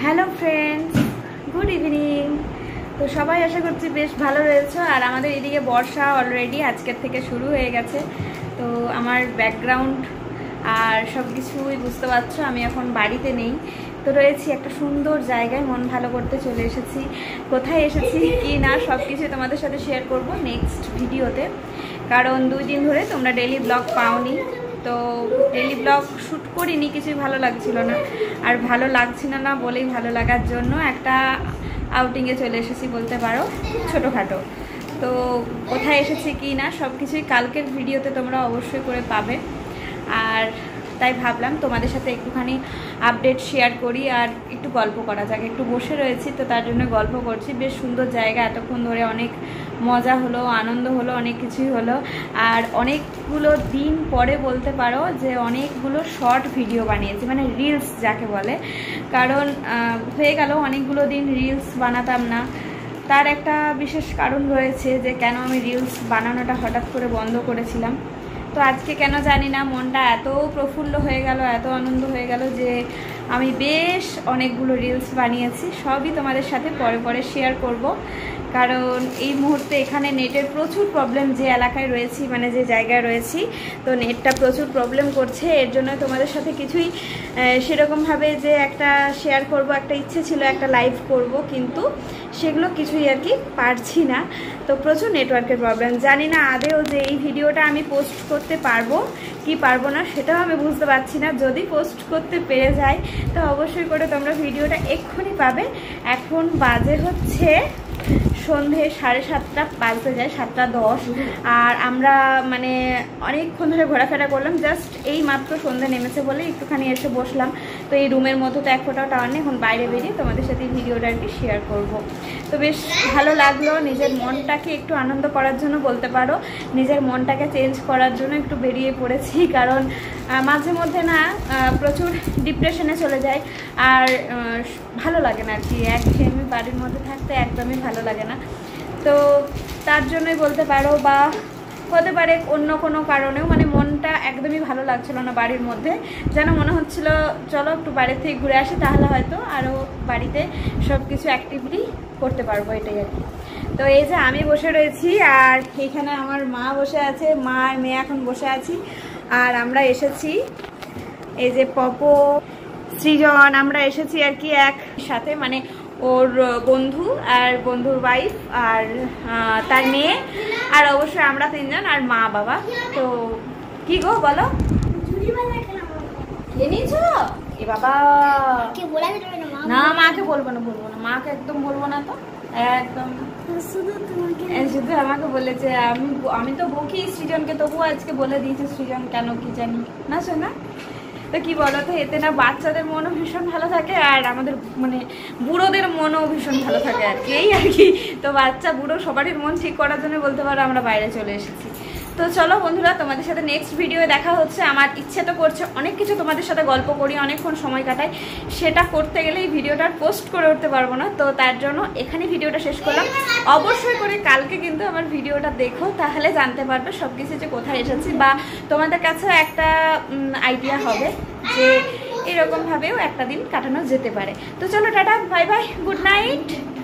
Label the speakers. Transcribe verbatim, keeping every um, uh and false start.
Speaker 1: Hello friends, good evening. তো সবাই আশা করছি বেশ ভালো রয়েছে। আর আমাদের এদিকে বর্ষা অলরেডি আজকের থেকে শুরু হয়ে গেছে। তো আমার ব্যাকগ্রাউন্ড আর সব কিছুই বুঝতে পারছো, আমি এখন বাড়িতে নেই, তো রয়েছি একটা সুন্দর জায়গায়, মন ভালো করতে চলে এসেছি। কোথায় এসেছি কি না সব কিছু তোমাদের সাথে শেয়ার করব নেক্সট ভিডিওতে, কারণ দুই দিন ধরে তোমরা ডেইলি ব্লগ পাওনি। তো ডেইলি ব্লগ শ্যুট করিনি, কিছুই ভালো লাগছিল না, আর ভালো লাগছিল না বলেই ভালো লাগার জন্য একটা আউটিংয়ে চলে এসেছি বলতে পারো, ছোটোখাটো। তো কোথায় এসেছি কি না সব কিছুই কালকের ভিডিওতে তোমরা অবশ্যই করে পাবে। আর তাই ভাবলাম তোমাদের সাথে একটুখানি আপডেট শেয়ার করি আর একটু গল্প করা যাক। একটু বসে রয়েছি তো তার জন্য গল্প করছি। বেশ সুন্দর জায়গা, এতক্ষণ ধরে অনেক মজা হলো, আনন্দ হলো, অনেক কিছুই হলো। আর অনেকগুলো দিন পরে বলতে পারো যে অনেকগুলো শর্ট ভিডিও বানিয়েছি, মানে রিলস যাকে বলে। কারণ হয়ে গেল অনেকগুলো দিন রিলস বানাতাম না। তার একটা বিশেষ কারণ রয়েছে যে কেন আমি রিলস বানানোটা হঠাৎ করে বন্ধ করেছিলাম। তো আজকে কেন জানি না মনটা এত প্রফুল্ল হয়ে গেল, এত আনন্দ হয়ে গেল যে আমি বেশ অনেকগুলো রিলস বানিয়েছি। সবই তোমাদের সাথে পরে পরে শেয়ার করব, কারণ এই মুহূর্তে এখানে নেটের প্রচুর প্রবলেম। যে এলাকায় রয়েছি, মানে যে জায়গায় রয়েছি, তো নেটটা প্রচুর প্রবলেম করছে। এর জন্য তোমাদের সাথে কিছুই সেরকমভাবে যে একটা শেয়ার করব, একটা ইচ্ছে ছিল একটা লাইভ করব, কিন্তু সেগুলো কিছুই আর কি পারছি না। তো প্রচুর নেটওয়ার্কের প্রবলেম। জানি না আদেও যে এই ভিডিওটা আমি পোস্ট করতে পারবো কি পারবো না সেটাও আমি বুঝতে পারছি না। যদি পোস্ট করতে পেরে যাই তো অবশ্যই করে তোমরা ভিডিওটা এক্ষুনি পাবে। এখন বাজে হচ্ছে সন্ধে সাড়ে সাতটা বাজতে যায়, সাতটা দশ। আর আমরা মানে অনেকক্ষণ ধরে ঘোরাফেরা করলাম, জাস্ট এই মাত্র সন্ধে নেমেছে বলে একটুখানি এসে বসলাম। তো এই রুমের মধ্যে তো এক ফোটাও টাওয়ার নেই, এখন বাইরে বেরিয়ে তোমাদের সাথে এই ভিডিওটা আর কি শেয়ার করব। তো বেশ ভালো লাগলো, নিজের মনটাকে একটু আনন্দ করার জন্য বলতে পারো, নিজের মনটাকে চেঞ্জ করার জন্য একটু বেরিয়ে পড়েছি। কারণ মাঝে মধ্যে না প্রচুর ডিপ্রেশনে চলে যায়, আর ভালো লাগে না আর কি, একঘেয়েমি বাড়ির মধ্যে থাকতে একদমই ভালো লাগে না। তো তার জন্যই বলতে পারো, বা হতে পারে অন্য কোনো কারণেও, মানে মনটা একদমই ভালো লাগছিল না বাড়ির মধ্যে। যেন মনে হচ্ছিল চলো একটু বাড়ি থেকে ঘুরে আসি, তাহলে হয়তো আরও বাড়িতে সব কিছু অ্যাক্টিভিটি করতে পারবো, এটাই আর কি। তো এই যে আমি বসে রয়েছি, আর এখানে আমার মা বসে আছে, মা আর মেয়ে এখন বসে আছি। আর আমরা এসেছি, এই যে পপো, সৃজন, আমরা এসেছি আর কি একসাথে, মানে ওর বন্ধু আর বন্ধুর ওয়াইফ আর তার মেয়ে, আর অবশ্যই আমরা তিনজন আর মা বাবা। তো কি গো বলো, এনেছো? এ বাবা না, মাকে বলবো না, বলবো না, মাকে একদম বলবো না, তো একদম শুধু আমাকে বলেছে। আমি আমি তো বকি সৃজনকে, তবুও আজকে বলে দিয়েছে সৃজন, কেন কি জানি না। শোনা তো কি বলো তো, এতে না বাচ্চাদের মনও ভীষণ ভালো থাকে, আর আমাদের মানে বুড়োদের মনও ভীষণ ভালো থাকে আর কি, এই আর কি। তো বাচ্চা বুড়ো সবারই মন ঠিক করার জন্য বলতে পারো আমরা বাইরে চলে এসেছি। তো চলো বন্ধুরা, তোমাদের সাথে নেক্সট ভিডিওয়ে দেখা হচ্ছে। আমার ইচ্ছে তো করছে অনেক কিছু তোমাদের সাথে গল্প করি, অনেকক্ষণ সময় কাটাই, সেটা করতে গেলে এই ভিডিওটা পোস্ট করে উঠতে পারবো না। তো তার জন্য এখানে ভিডিওটা শেষ করলাম। অবশ্যই করে কালকে কিন্তু আমার ভিডিওটা দেখো, তাহলে জানতে পারবে সব কিছু যে কোথায় এসেছি, বা তোমাদের কাছেও একটা আইডিয়া হবে যে এরকমভাবেও একটা দিন কাটানো যেতে পারে। তো চলো টাটা, বাই বাই, গুড নাইট।